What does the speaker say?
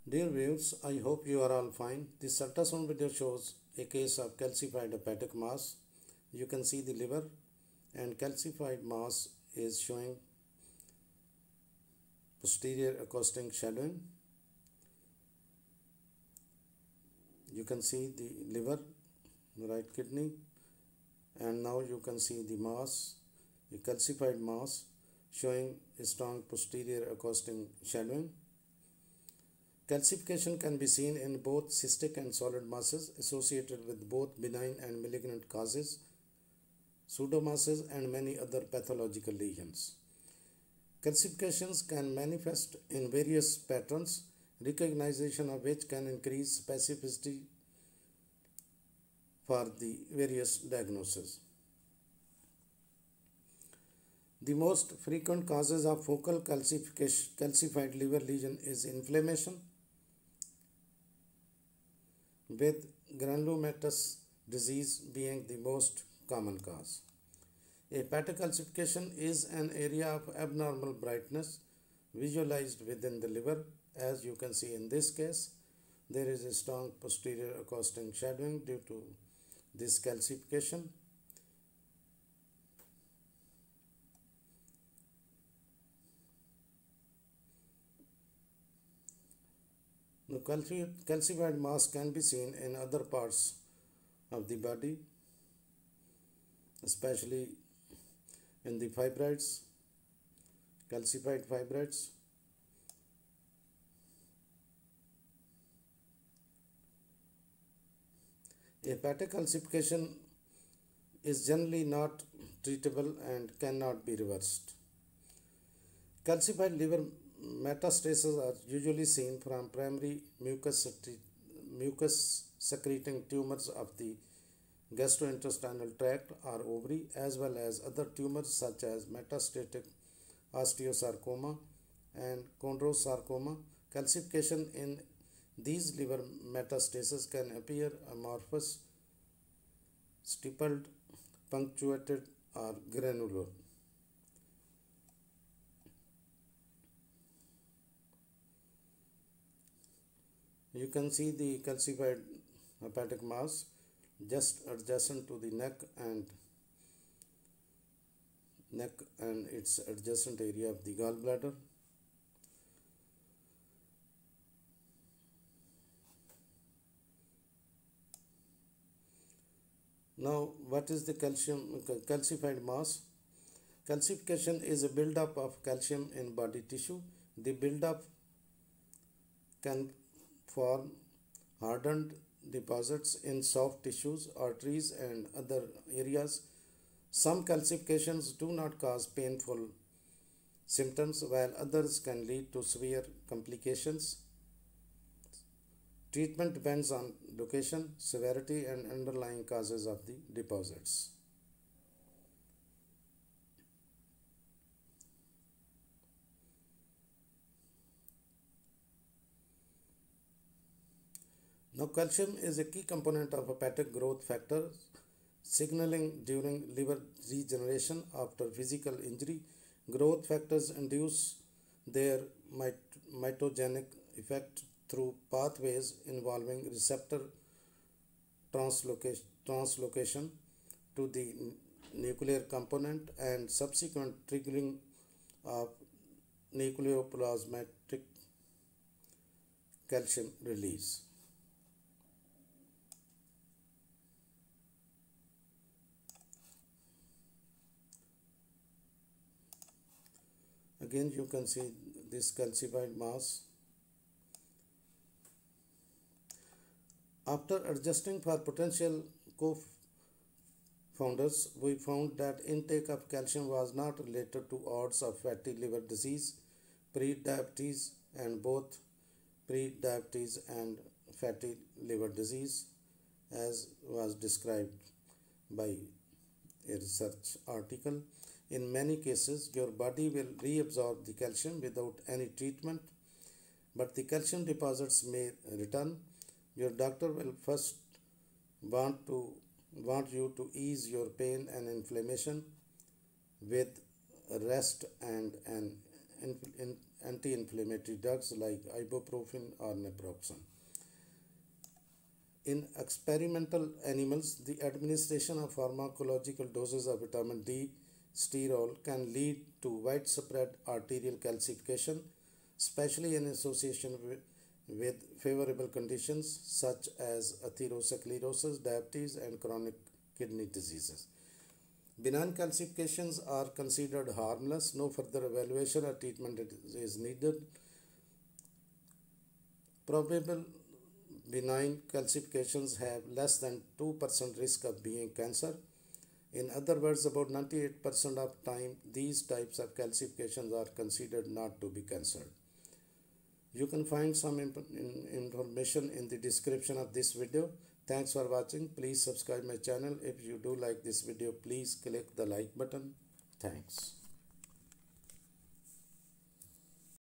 Dear viewers, I hope you are all fine. This ultrasound video shows a case of calcified hepatic mass. You can see the liver and calcified mass is showing posterior accosting shadowing. You can see the liver, right kidney, and now you can see the mass, a calcified mass showing a strong posterior accosting shadowing. Calcification can be seen in both cystic and solid masses associated with both benign and malignant causes, pseudomasses, and many other pathological lesions. Calcifications can manifest in various patterns, recognition of which can increase specificity for the various diagnoses. The most frequent causes of focal calcified liver lesion is inflammation, with granulomatous disease being the most common cause. Hepatic calcification is an area of abnormal brightness visualized within the liver. As you can see in this case, there is a strong posterior accosting shadowing due to this calcification. The calcified mass can be seen in other parts of the body, especially in the fibroids, calcified fibroids. Hepatic calcification is generally not treatable and cannot be reversed. Calcified liver metastases are usually seen from primary mucus secreting tumors of the gastrointestinal tract or ovary, as well as other tumors such as metastatic osteosarcoma and chondrosarcoma. Calcification in these liver metastases can appear amorphous, stippled, punctuated, or granular. You can see the calcified hepatic mass just adjacent to the neck and its adjacent area of the gallbladder. Now, what is the calcified mass? Calcification is a buildup of calcium in body tissue. The buildup can form hardened deposits in soft tissues, arteries, and other areas. Some calcifications do not cause painful symptoms, while others can lead to severe complications. Treatment depends on location, severity, and underlying causes of the deposits. Now, calcium is a key component of hepatic growth factor, signaling during liver regeneration after physical injury. Growth factors induce their mitogenic effect through pathways involving receptor translocation to the nuclear component and subsequent triggering of nucleoplasmatic calcium release. Again, you can see this calcified mass. After adjusting for potential co-founders, we found that intake of calcium was not related to odds of fatty liver disease, pre-diabetes, and both pre-diabetes and fatty liver disease, as was described by a research article. In many cases, your body will reabsorb the calcium without any treatment, but the calcium deposits may return. Your doctor will first want you to ease your pain and inflammation with rest and an anti-inflammatory drugs like ibuprofen or naproxen. In experimental animals, the administration of pharmacological doses of vitamin D sterol can lead to widespread arterial calcification, especially in association with favorable conditions such as atherosclerosis, diabetes, and chronic kidney diseases. Benign calcifications are considered harmless. No further evaluation or treatment is needed. Probable benign calcifications have less than 2% risk of being cancer. In other words, about 98% of time, these types of calcifications are considered not to be cancer. You can find some information in the description of this video. Thanks for watching. Please subscribe my channel. If you do like this video, please click the like button. Thanks.